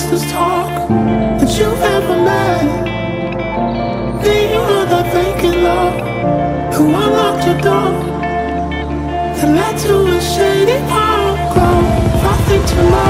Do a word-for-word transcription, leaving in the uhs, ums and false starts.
nicest talk that you've ever met. Then you were that vacant love who unlocked your door that led to a shady park. Oh, if I think too much